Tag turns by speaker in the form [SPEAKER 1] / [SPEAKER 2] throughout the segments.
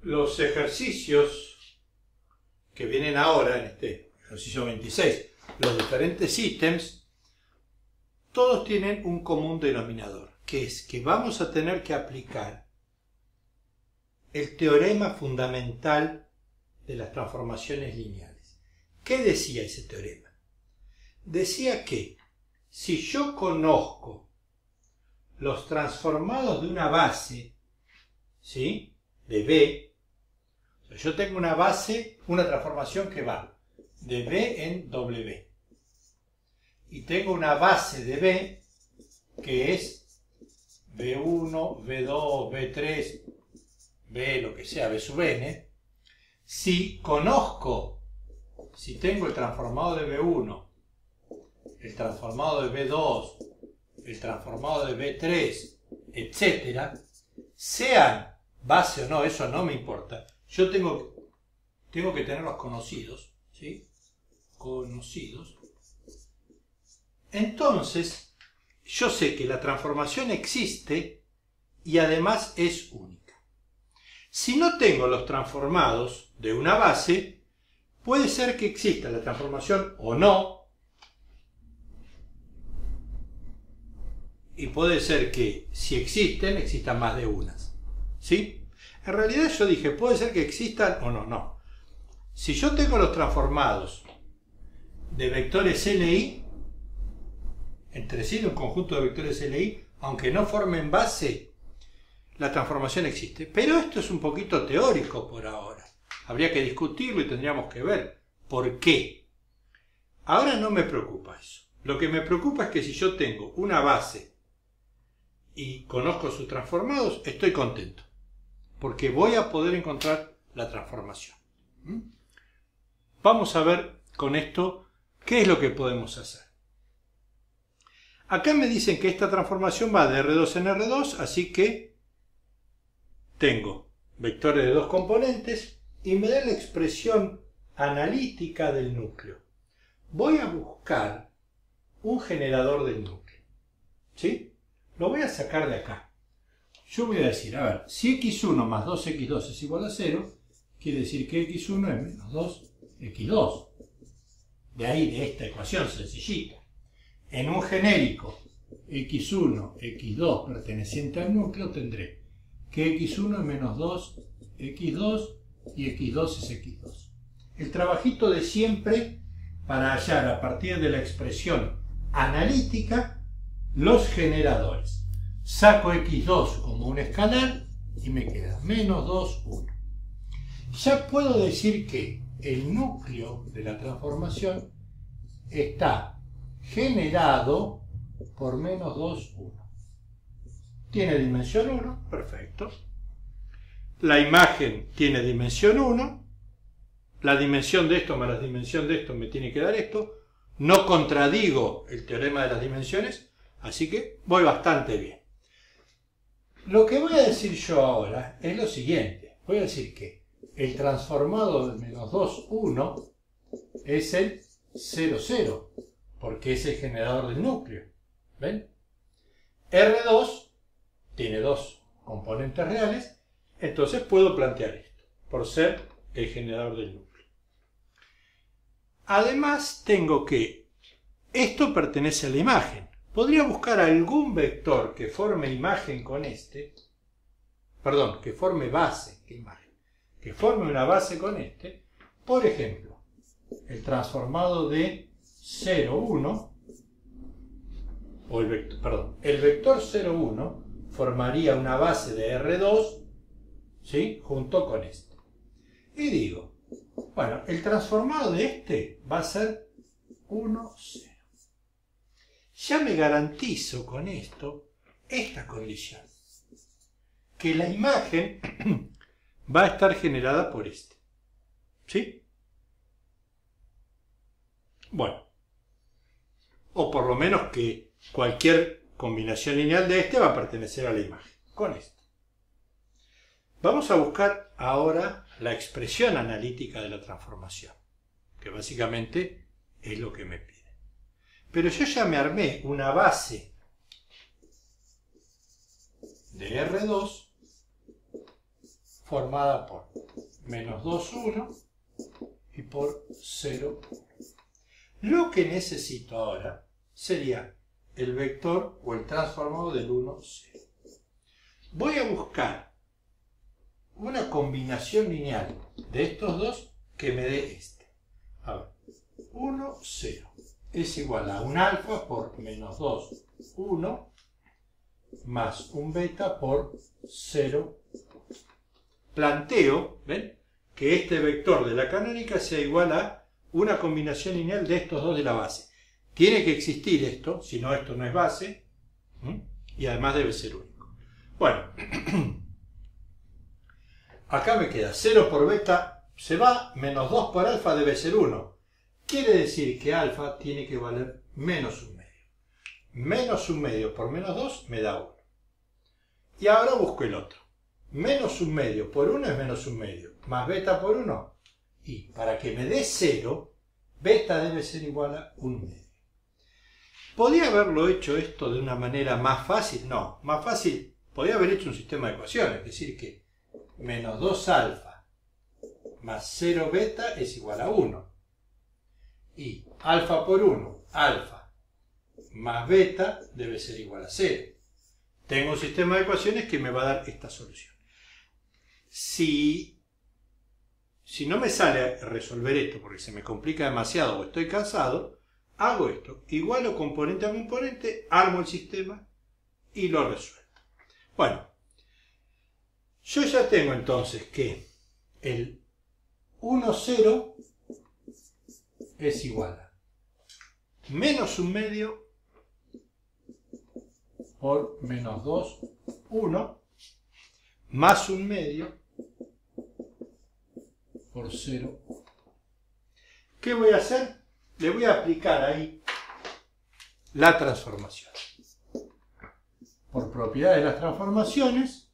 [SPEAKER 1] Los ejercicios que vienen ahora en este ejercicio 26, los diferentes ítems, todos tienen un común denominador, que es que vamos a tener que aplicar el teorema fundamental de las transformaciones lineales. ¿Qué decía ese teorema? Decía que si yo conozco los transformados de una base, ¿sí?, de B, o sea, yo tengo una base, una transformación que va de B en W, y tengo una base de B que es B1, B2, B3, B lo que sea, B sub n. Si conozco, si tengo el transformado de B1, el transformado de B2, el transformado de B3, etc., sean base o no, eso no me importa. Yo tengo que tenerlos conocidos, ¿sí? Conocidos. Entonces, yo sé que la transformación existe y además es única. Si no tengo los transformados de una base, puede ser que exista la transformación o no, y puede ser que si existen, existan más de unas, ¿sí? En realidad yo dije, puede ser que existan o no, no. Si yo tengo los transformados de vectores LI, entre sí de un conjunto de vectores LI, aunque no formen base, la transformación existe. Pero esto es un poquito teórico por ahora. Habría que discutirlo y tendríamos que ver por qué. Ahora no me preocupa eso. Lo que me preocupa es que si yo tengo una base y conozco sus transformados, estoy contento, porque voy a poder encontrar la transformación. Vamos a ver con esto qué es lo que podemos hacer. Acá me dicen que esta transformación va de R2 en R2, así que tengo vectores de dos componentes y me da la expresión analítica del núcleo. Voy a buscar un generador del núcleo, ¿sí? Lo voy a sacar de acá. Yo voy a decir, a ver, si x1 más 2x2 es igual a 0, quiere decir que x1 es menos 2x2. De ahí, de esta ecuación sencillita. En un genérico x1, x2 perteneciente al núcleo, tendré que x1 es menos 2x2 y x2 es x2. El trabajito de siempre para hallar a partir de la expresión analítica los generadores. Saco x2 como un escalar y me queda menos 2, 1. Ya puedo decir que el núcleo de la transformación está generado por menos 2, 1. Tiene dimensión 1, perfecto. La imagen tiene dimensión 1. La dimensión de esto más la dimensión de esto me tiene que dar esto. No contradigo el teorema de las dimensiones, así que voy bastante bien. Lo que voy a decir yo ahora es lo siguiente. Voy a decir que el transformado de menos 2, 1 es el 0, 0, porque es el generador del núcleo. ¿Ven? R2 tiene dos componentes reales, entonces puedo plantear esto, por ser el generador del núcleo. Además, tengo que esto pertenece a la imagen. Podría buscar algún vector que forme imagen con este, perdón, que forme base, ¿qué imagen? Que forme una base con este. Por ejemplo, el transformado de 0, 1, o el vector 0, 1 formaría una base de R2, ¿sí?, junto con este. Y digo, bueno, el transformado de este va a ser 1, 0. Ya me garantizo con esto esta condición, que la imagen va a estar generada por este, ¿sí? Bueno, o por lo menos que cualquier combinación lineal de este va a pertenecer a la imagen, con esto. Vamos a buscar ahora la expresión analítica de la transformación, que básicamente es lo que me pide. Pero yo ya me armé una base de R2 formada por menos 2, 1 y por 0. Lo que necesito ahora sería el vector o el transformado del 1, 0. Voy a buscar una combinación lineal de estos dos que me dé este. A ver, 1, 0 es igual a un alfa por menos 2, 1 más un beta por 0. Planteo, ¿ven?, que este vector de la canónica sea igual a una combinación lineal de estos dos de la base. Tiene que existir esto, si no esto no es base, y además debe ser único. Bueno, acá me queda 0 por beta se va, menos 2 por alfa debe ser 1. Quiere decir que alfa tiene que valer menos un medio. Menos un medio por menos 2 me da 1. Y ahora busco el otro. Menos un medio por 1 es menos un medio, más beta por 1. Y para que me dé 0, beta debe ser igual a 1 medio. ¿Podía haberlo hecho esto de una manera más fácil? No, más fácil. Podía haber hecho un sistema de ecuaciones, es decir que menos 2 alfa más 0 beta es igual a 1. Y alfa por 1, alfa más beta debe ser igual a 0. Tengo un sistema de ecuaciones que me va a dar esta solución. Si no me sale resolver esto porque se me complica demasiado o estoy cansado, hago esto. Igualo componente a componente, armo el sistema y lo resuelvo. Bueno, yo ya tengo entonces que el 1, 0 es igual a menos un medio por menos 2, 1, más un medio por 0. ¿Qué voy a hacer? Le voy a aplicar ahí la transformación. Por propiedad de las transformaciones,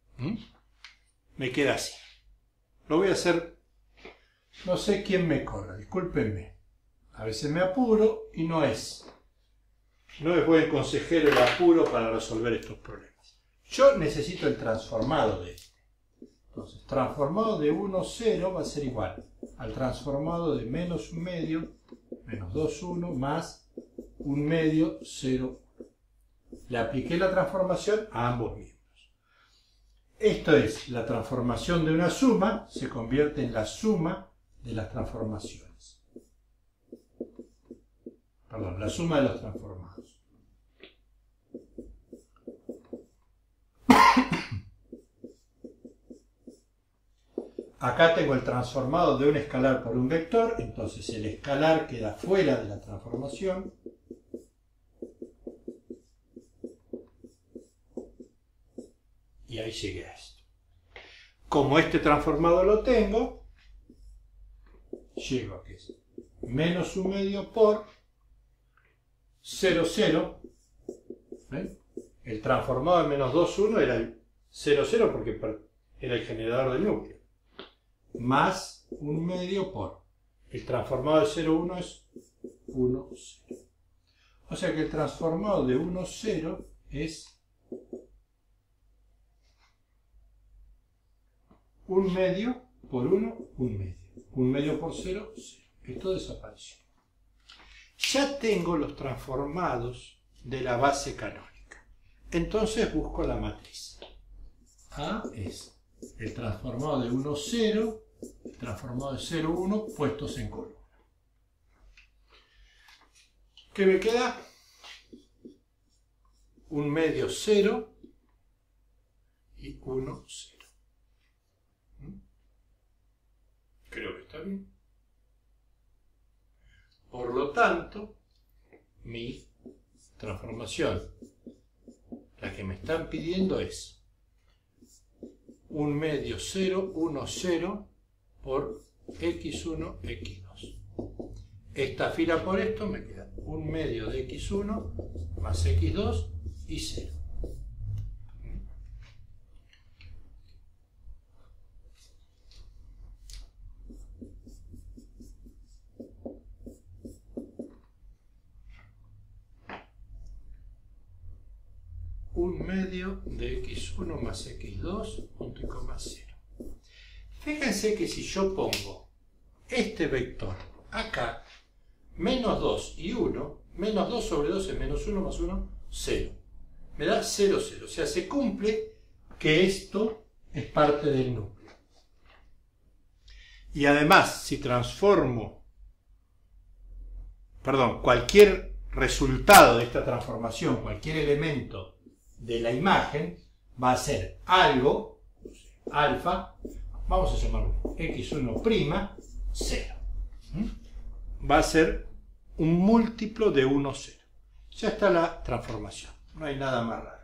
[SPEAKER 1] me queda así. Lo voy a hacer, no sé quién me corre, discúlpenme. A veces me apuro y no es buen consejero el apuro para resolver estos problemas. Yo necesito el transformado de este. Entonces, transformado de 1, 0 va a ser igual al transformado de menos un medio, menos 2, 1, más un medio, 0. Le apliqué la transformación a ambos miembros. Esto es, la transformación de una suma se convierte en la suma de las transformaciones. Perdón, la suma de los transformados. Acá tengo el transformado de un escalar por un vector, entonces el escalar queda fuera de la transformación. Y ahí llegué a esto. Como este transformado lo tengo, llego a que es menos un medio por 0, 0. ¿Ven? El transformado de menos 2, 1 era el 0, 0 porque era el generador del núcleo. Más un medio por el transformado de 0, 1 es 1, 0. O sea que el transformado de 1, 0 es un medio por 1, un medio. Un medio por 0, 0. Esto desapareció. Ya tengo los transformados de la base canónica. Entonces busco la matriz. A es el transformado de 1, 0, el transformado de 0, 1 puestos en columna. ¿Qué me queda? Un medio 0 y 1, 0. Creo que está bien. Por lo tanto, mi transformación, la que me están pidiendo es un medio 0, 1, 0 por x1, x2. Esta fila por esto me queda un medio de x1 más x2 y 0. Un medio de x1 más x2, punto y coma 0. Fíjense que si yo pongo este vector acá, menos 2 y 1, menos 2 sobre 2 es menos 1 más 1, 0. Me da 0, 0. O sea, se cumple que esto es parte del núcleo. Y además, si transformo, cualquier resultado de ''esta transformación, cualquier elemento de la imagen, va a ser algo, alfa, vamos a llamarlo x1', 0. Va a ser un múltiplo de 1, 0. Ya está la transformación, no hay nada más raro.